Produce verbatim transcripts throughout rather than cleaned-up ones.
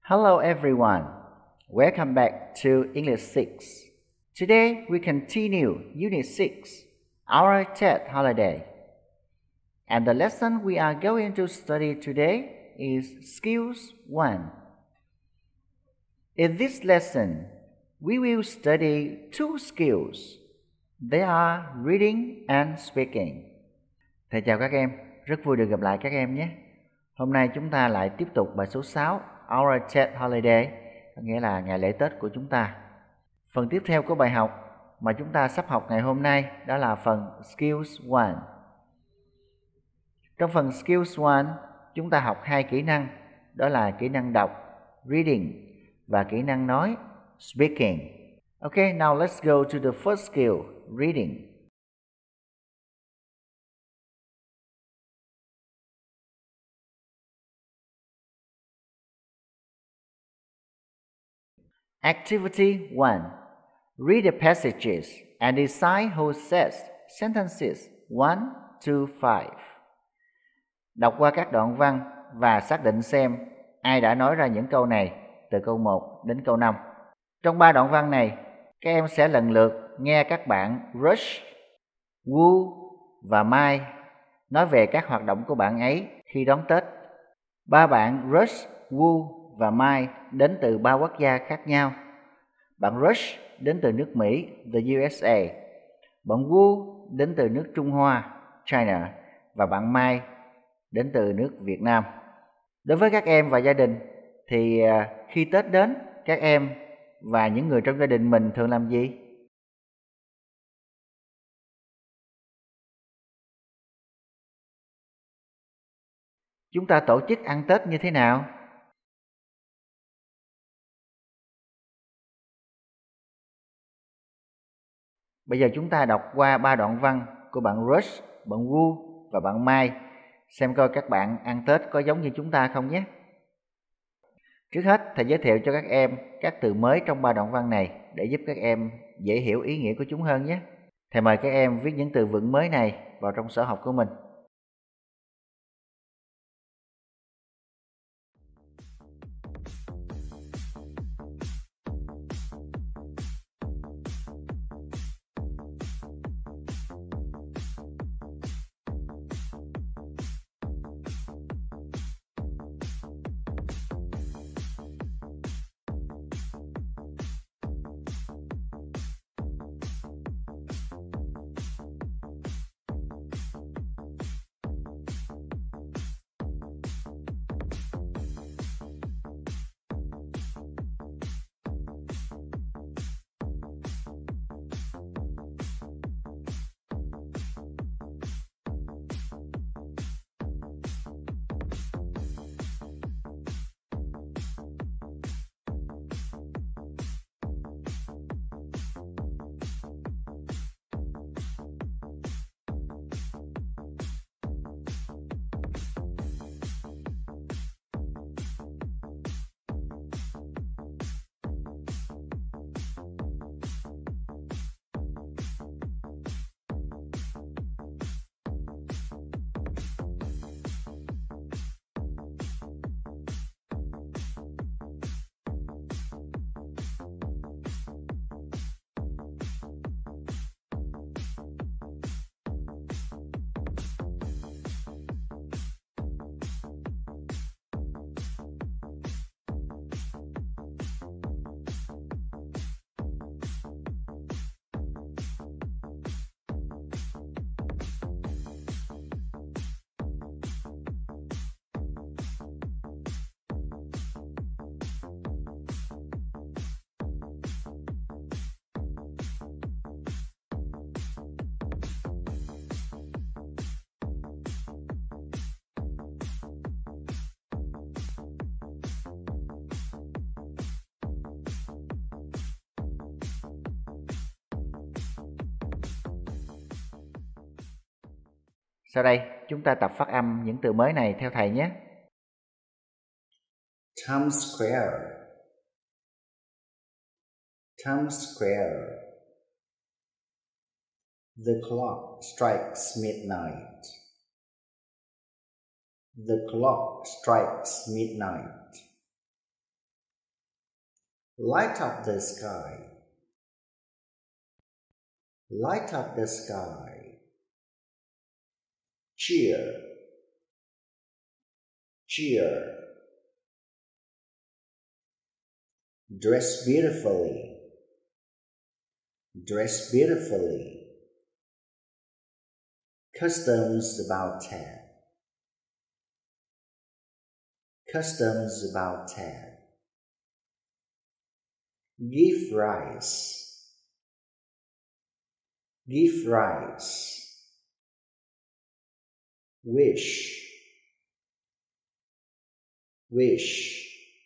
Hello everyone. Welcome back to English six. Today we continue Unit six, our TED holiday. And the lesson we are going to study today is Skills one. In this lesson, we will study two skills. They are reading and speaking. Thầy chào các em, rất vui được gặp lại các em nhé. Hôm nay chúng ta lại tiếp tục bài số sáu, Our TED Holiday, có nghĩa là ngày lễ Tết của chúng ta. Phần tiếp theo của bài học mà chúng ta sắp học ngày hôm nay đó là phần Skills one. Trong phần Skills one, chúng ta học hai kỹ năng, đó là kỹ năng đọc, reading, và kỹ năng nói, speaking. Okay, now let's go to the first skill, reading. Activity one. Read the passages and decide who says sentences one to five. Đọc qua các đoạn văn và xác định xem ai đã nói ra những câu này từ câu một đến câu năm. Trong ba đoạn văn này, các em sẽ lần lượt nghe các bạn Rush, Wu và Mai nói về các hoạt động của bạn ấy khi đón Tết. Ba bạn Rush, Wu và Mai đến từ ba quốc gia khác nhau. Bạn Rush đến từ nước Mỹ, the u ét a. Bạn Wu đến từ nước Trung Hoa, China. Và bạn Mai đến từ nước Việt Nam. Đối với các em và gia đình thì khi Tết đến, các em và những người trong gia đình mình thường làm gì? Chúng ta tổ chức ăn Tết như thế nào? Bây giờ chúng ta đọc qua ba đoạn văn của bạn Rush, bạn Wu và bạn Mai, xem coi các bạn ăn Tết có giống như chúng ta không nhé. Trước hết, thầy giới thiệu cho các em các từ mới trong ba đoạn văn này để giúp các em dễ hiểu ý nghĩa của chúng hơn nhé. Thầy mời các em viết những từ vựng mới này vào trong sổ học của mình. Sau đây, chúng ta tập phát âm những từ mới này theo thầy nhé. Times Square, Times Square. The clock strikes midnight. The clock strikes midnight. Light up the sky. Light up the sky. Cheer. Cheer. Dress beautifully. Dress beautifully. Customs about ten. Customs about ten. Give rice. Give rice. Wish. Wish.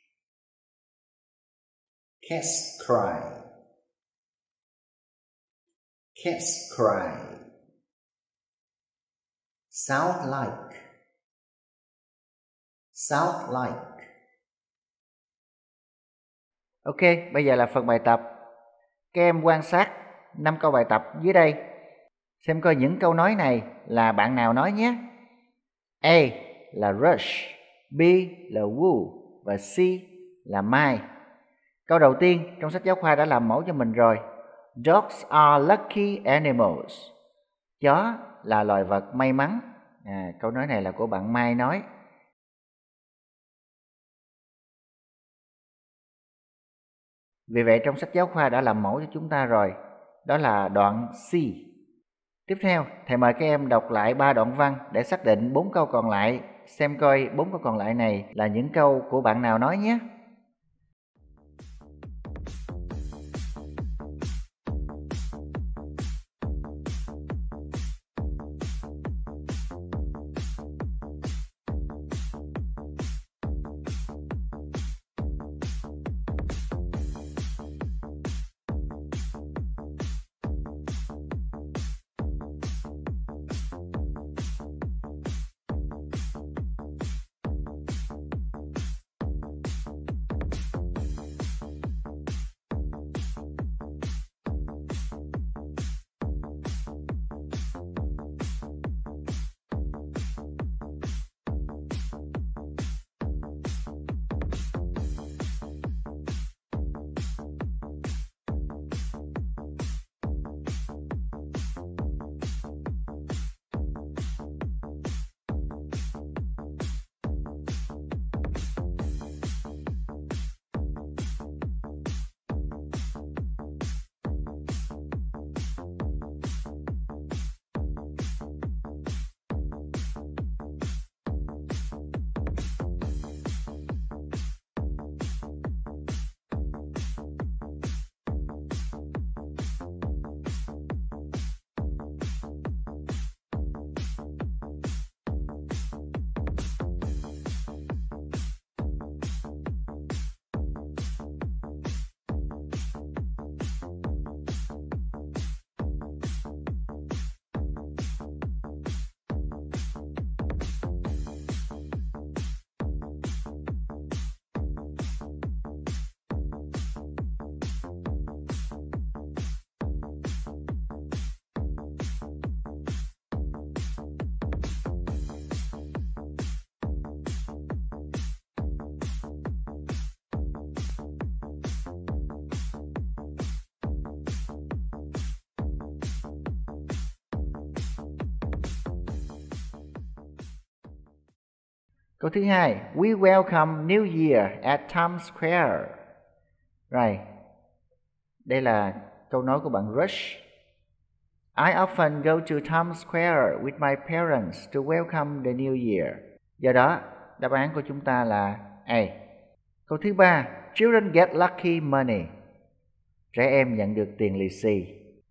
Cats cry. Cats cry. Sound like. Sound like. Ok, bây giờ là phần bài tập. Các em quan sát năm câu bài tập dưới đây. Xem coi những câu nói này là bạn nào nói nhé. A là rush, B là woo và C là my. Câu đầu tiên trong sách giáo khoa đã làm mẫu cho mình rồi. Dogs are lucky animals. Chó là loài vật may mắn. À, câu nói này là của bạn Mai nói. Vì vậy trong sách giáo khoa đã làm mẫu cho chúng ta rồi. Đó là đoạn C. Tiếp theo, thầy mời các em đọc lại ba đoạn văn để xác định bốn câu còn lại. Xem coi bốn câu còn lại này là những câu của bạn nào nói nhé. Câu thứ hai, we welcome New Year at Times Square. Rồi, đây là câu nói của bạn Rush. I often go to Times Square with my parents to welcome the New Year. Do đó, đáp án của chúng ta là A. Câu thứ ba, children get lucky money. Trẻ em nhận được tiền lì xì.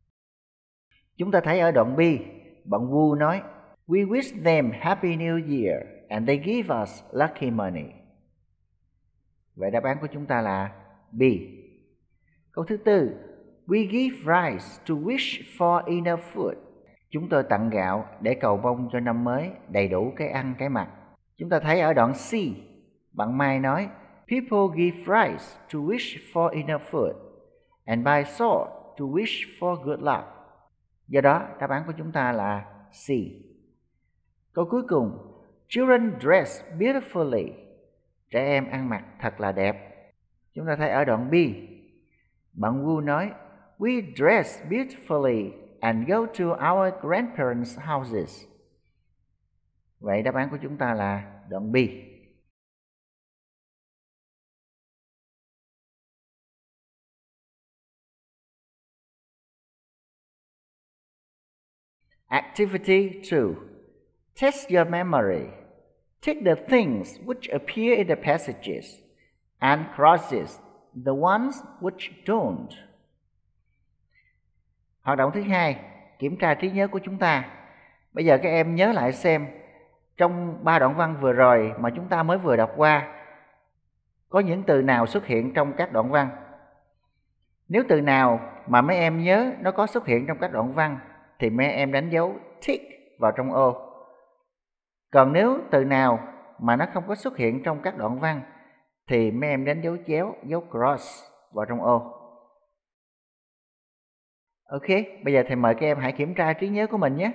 Chúng ta thấy ở đoạn B, bạn Wu nói, we wish them happy new year and they give us lucky money. Vậy đáp án của chúng ta là B. Câu thứ tư, we give rice to wish for enough food. Chúng tôi tặng gạo để cầu mong cho năm mới đầy đủ cái ăn cái mặc. Chúng ta thấy ở đoạn C, bạn Mai nói, people give rice to wish for enough food and buy salt to wish for good luck. Do đó, đáp án của chúng ta là C. Câu cuối cùng, children dress beautifully. Trẻ em ăn mặc thật là đẹp. Chúng ta thấy ở đoạn B, Bạn Wu nói, we dress beautifully and go to our grandparents' houses. Vậy đáp án của chúng ta là đoạn B. Activity two. Test your memory. Take the things which appear in the passages and crosses the ones which don't. Hoạt động thứ hai, kiểm tra trí nhớ của chúng ta. Bây giờ các em nhớ lại xem trong ba đoạn văn vừa rồi mà chúng ta mới vừa đọc qua, có những từ nào xuất hiện trong các đoạn văn. Nếu từ nào mà mấy em nhớ nó có xuất hiện trong các đoạn văn thì mấy em đánh dấu tick vào trong ô. Còn nếu từ nào mà nó không có xuất hiện trong các đoạn văn thì mấy em đánh dấu chéo, dấu cross vào trong ô. Ok, bây giờ thầy mời các em hãy kiểm tra trí nhớ của mình nhé.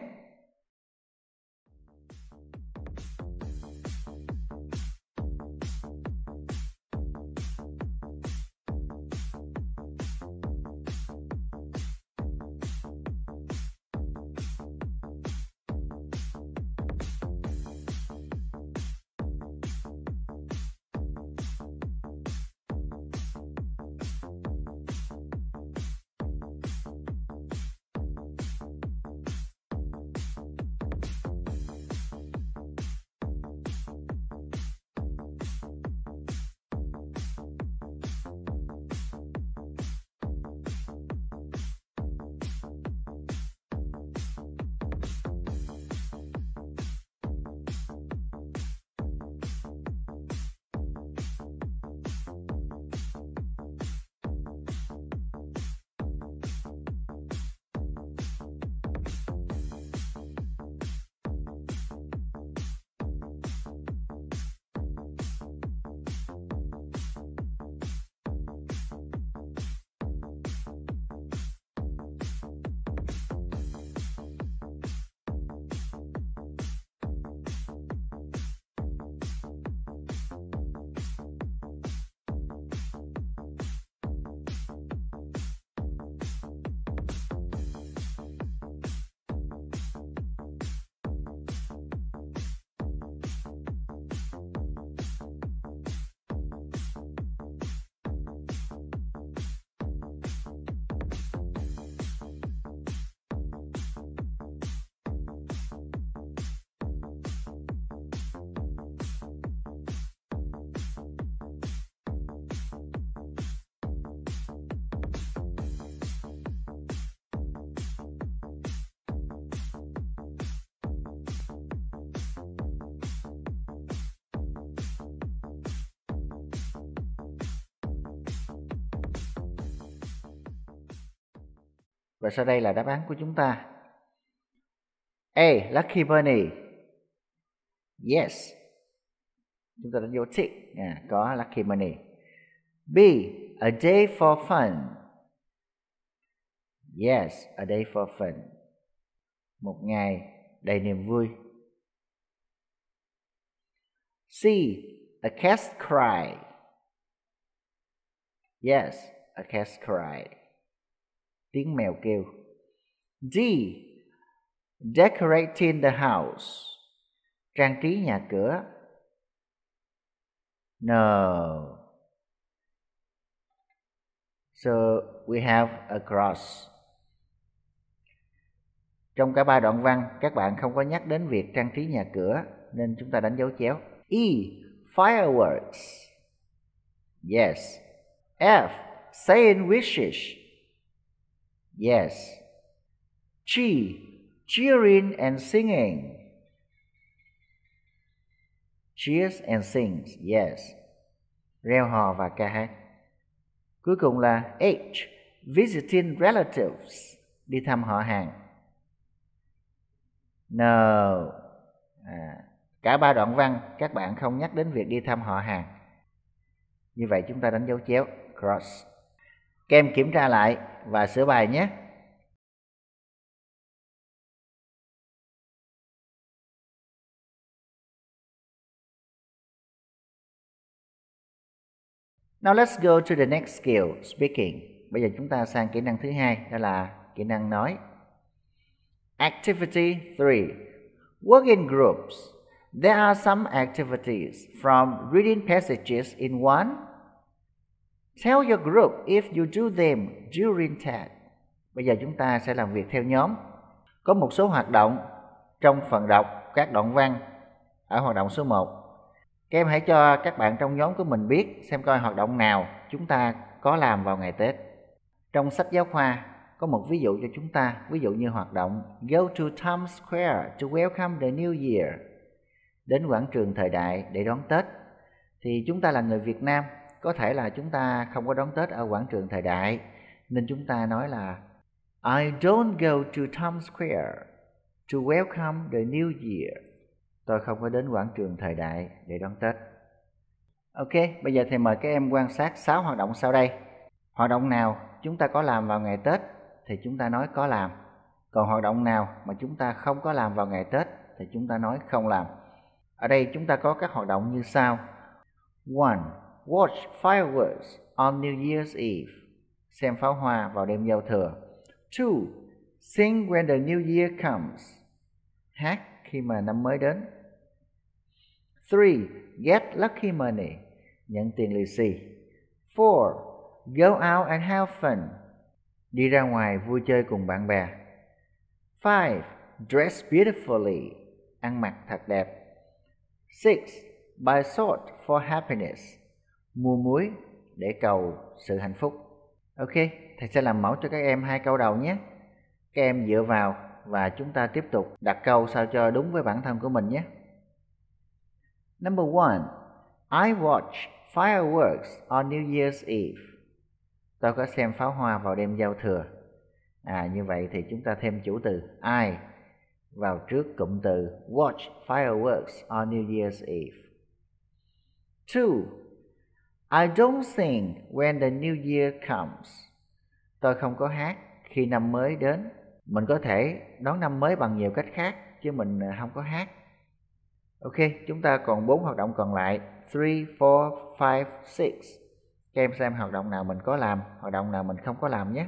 Và sau đây là đáp án của chúng ta. A. Lucky bunny. Yes. Chúng ta đã vô tick. À, có lucky bunny. B. A day for fun. Yes, a day for fun. Một ngày đầy niềm vui. C. A cat's cry. Yes, a cat's cry. Tiếng mèo kêu. D. Decorating the house. Trang trí nhà cửa. No. So we have a cross. Trong cả ba đoạn văn, các bạn không có nhắc đến việc trang trí nhà cửa nên chúng ta đánh dấu chéo. E. Fireworks. Yes. F. Saying wishes. Yes. G. Cheering and singing. Cheers and sings. Yes. Reo hò và ca hát. Cuối cùng là H. Visiting relatives. Đi thăm họ hàng. No. À, cả ba đoạn văn các bạn không nhắc đến việc đi thăm họ hàng. Như vậy chúng ta đánh dấu chéo cross. Các em kiểm tra lại và sửa bài nhé. Now let's go to the next skill, speaking. Bây giờ chúng ta sang kỹ năng thứ hai, đó là kỹ năng nói. Activity three. Work in groups. There are some activities from reading passages in one. Tell your group if you do them during test. Bây giờ chúng ta sẽ làm việc theo nhóm. Có một số hoạt động trong phần đọc các đoạn văn ở hoạt động số một. Các em hãy cho các bạn trong nhóm của mình biết xem coi hoạt động nào chúng ta có làm vào ngày Tết. Trong sách giáo khoa có một ví dụ cho chúng ta, ví dụ như hoạt động Go to Times Square to welcome the new year. Đến quảng trường Thời Đại để đón Tết. Thì chúng ta là người Việt Nam, có thể là chúng ta không có đón Tết ở quảng trường Thời Đại, nên chúng ta nói là I don't go to Times Square to welcome the new year. Tôi không có đến quảng trường Thời Đại để đón Tết. Ok, bây giờ thì mời các em quan sát sáu hoạt động sau đây. Hoạt động nào chúng ta có làm vào ngày Tết thì chúng ta nói có làm. Còn hoạt động nào mà chúng ta không có làm vào ngày Tết thì chúng ta nói không làm. Ở đây chúng ta có các hoạt động như sau. One. Watch fireworks on New Year's Eve. Xem pháo hoa vào đêm giao thừa. Two. Sing when the new year comes. Hát khi mà năm mới đến. Three. Get lucky money. Nhận tiền lì xì. Four. Go out and have fun. Đi ra ngoài vui chơi cùng bạn bè. Five. Dress beautifully. Ăn mặc thật đẹp. Six. Buy salt for happiness. Mua muối để cầu sự hạnh phúc. Ok, thầy sẽ làm mẫu cho các em hai câu đầu nhé. Các em dựa vào và chúng ta tiếp tục đặt câu sao cho đúng với bản thân của mình nhé. Number one. I watch fireworks on New Year's Eve. Tôi có xem pháo hoa vào đêm giao thừa. À, như vậy thì chúng ta thêm chủ từ I vào trước cụm từ watch fireworks on New Year's Eve. Two. I don't sing when the new year comes. Tôi không có hát khi năm mới đến. Mình có thể đón năm mới bằng nhiều cách khác, chứ mình không có hát. Ok, chúng ta còn bốn hoạt động còn lại. Three, four, five, six. Các em xem hoạt động nào mình có làm, hoạt động nào mình không có làm nhé.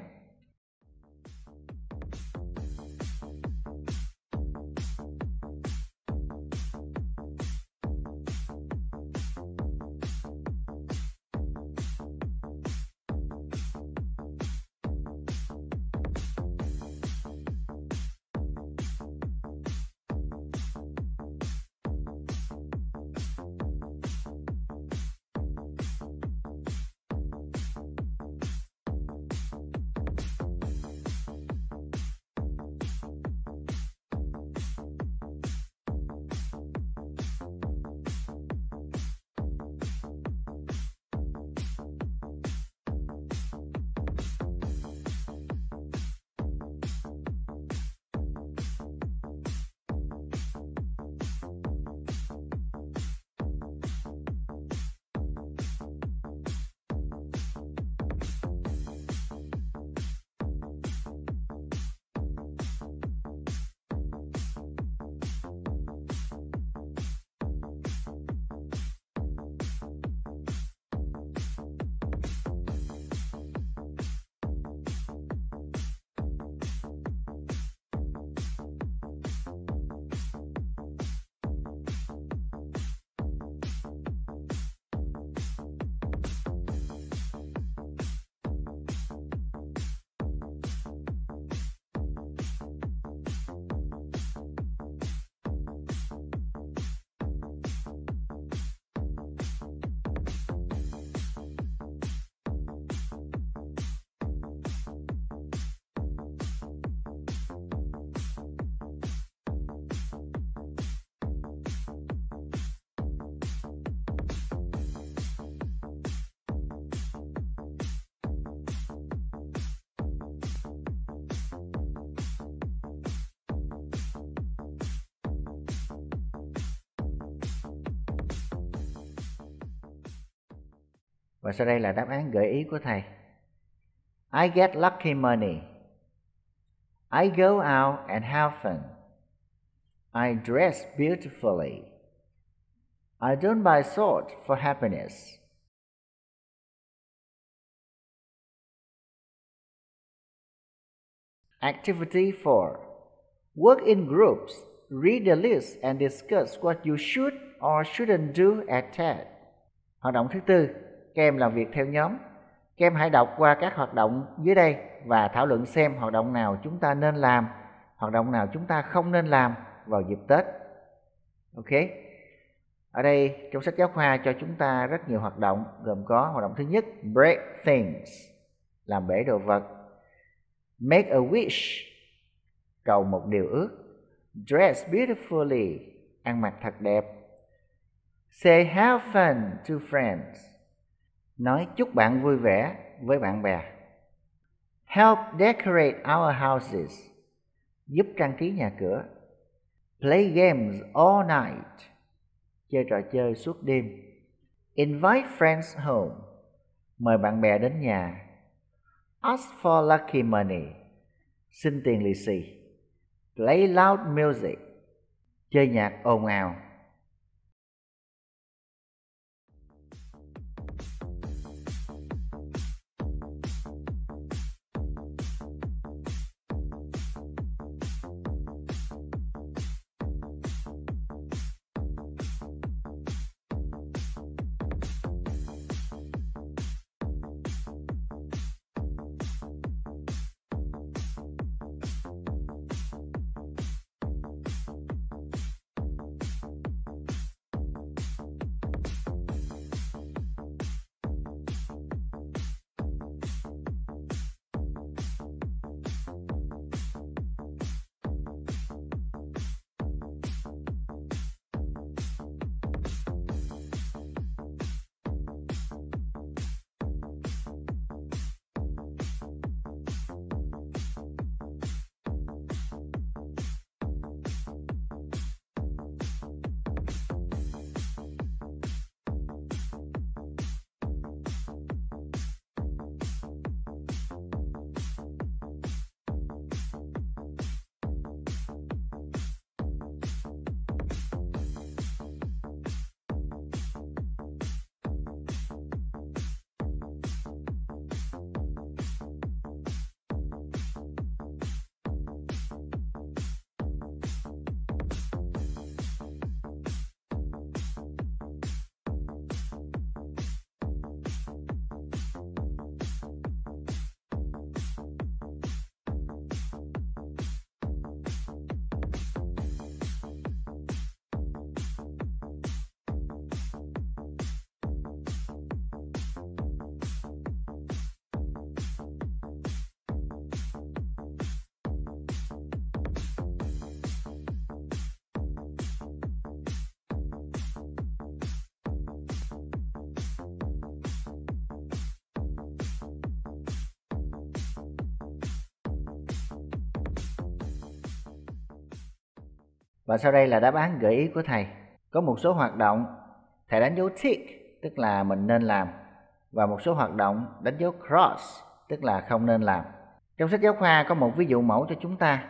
Và sau đây là đáp án gợi ý của thầy. I get lucky money. I go out and have fun. I dress beautifully. I don't buy salt for happiness. Activity four. Work in groups. Read the list and discuss what you should or shouldn't do at test. Hoạt động thứ tư, các em làm việc theo nhóm. Các em hãy đọc qua các hoạt động dưới đây và thảo luận xem hoạt động nào chúng ta nên làm, hoạt động nào chúng ta không nên làm vào dịp Tết. Ok. Ở đây trong sách giáo khoa cho chúng ta rất nhiều hoạt động, gồm có hoạt động thứ nhất, break things, làm bể đồ vật. Make a wish, cầu một điều ước. Dress beautifully, ăn mặc thật đẹp. Say have fun to friends, nói chúc bạn vui vẻ với bạn bè. Help decorate our houses, giúp trang trí nhà cửa. Play games all night, chơi trò chơi suốt đêm. Invite friends home, mời bạn bè đến nhà. Ask for lucky money, xin tiền lì xì. Play loud music, chơi nhạc ồn ào. Và sau đây là đáp án gợi ý của thầy. Có một số hoạt động thầy đánh dấu tick, tức là mình nên làm, và một số hoạt động đánh dấu cross, tức là không nên làm. Trong sách giáo khoa có một ví dụ mẫu cho chúng ta.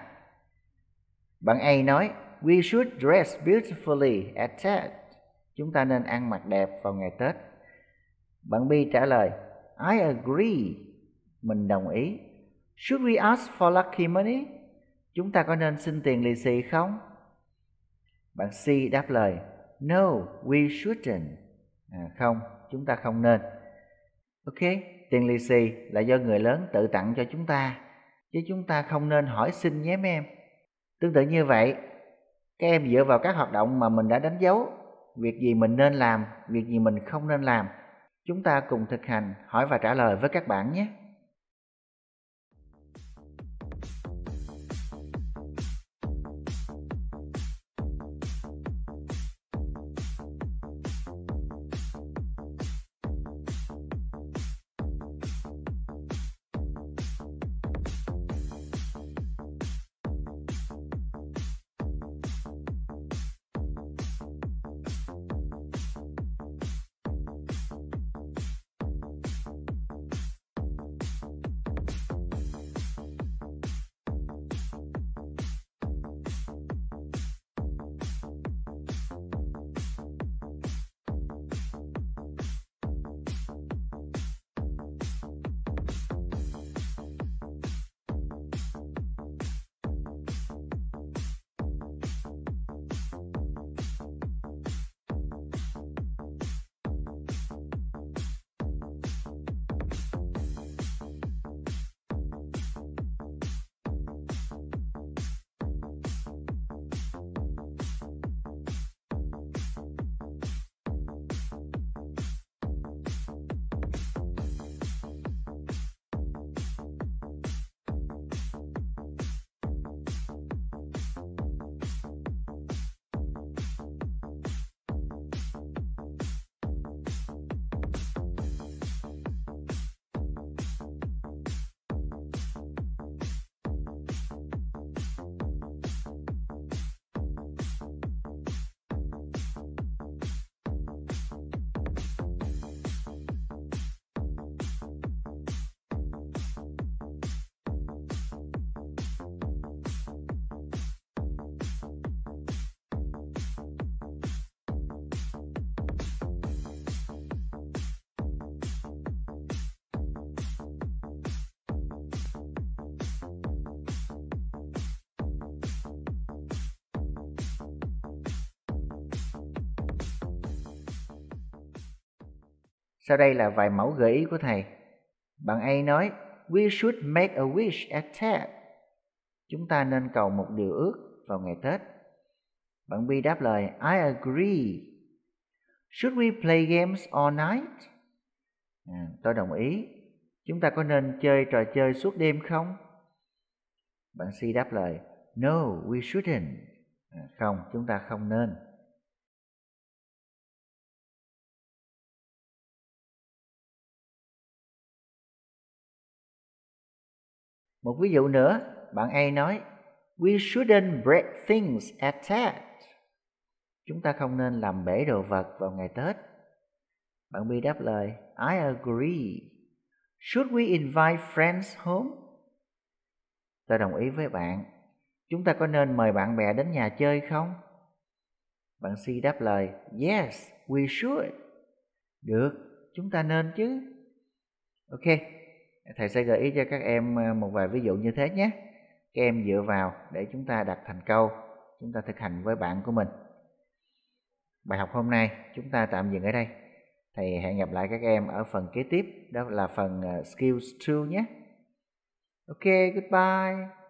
Bạn A nói, we should dress beautifully at Tết. Chúng ta nên ăn mặc đẹp vào ngày Tết. Bạn B trả lời, I agree. Mình đồng ý. Should we ask for lucky money? Chúng ta có nên xin tiền lì xì không? Bạn C đáp lời, no, we shouldn't. À, không, chúng ta không nên. Ok, tiền lì xì là do người lớn tự tặng cho chúng ta, chứ chúng ta không nên hỏi xin nhé mấy em. Tương tự như vậy, các em dựa vào các hoạt động mà mình đã đánh dấu, việc gì mình nên làm, việc gì mình không nên làm, chúng ta cùng thực hành hỏi và trả lời với các bạn nhé. Sau đây là vài mẫu gợi ý của thầy. Bạn A nói, we should make a wish at Tet. Chúng ta nên cầu một điều ước vào ngày Tết. Bạn B đáp lời, I agree. Should we play games all night? À, tôi đồng ý. Chúng ta có nên chơi trò chơi suốt đêm không? Bạn C đáp lời, no, we shouldn't. À, không, chúng ta không nên. Một ví dụ nữa, bạn A nói, we shouldn't break things at Tet. Chúng ta không nên làm bể đồ vật vào ngày Tết. Bạn B đáp lời, I agree. Should we invite friends home? Tôi đồng ý với bạn. Chúng ta có nên mời bạn bè đến nhà chơi không? Bạn C đáp lời, yes, we should. Được, chúng ta nên chứ. Ok, thầy sẽ gợi ý cho các em một vài ví dụ như thế nhé. Các em dựa vào để chúng ta đặt thành câu, chúng ta thực hành với bạn của mình. Bài học hôm nay chúng ta tạm dừng ở đây. Thầy hẹn gặp lại các em ở phần kế tiếp, đó là phần Skills hai nhé. Ok, goodbye.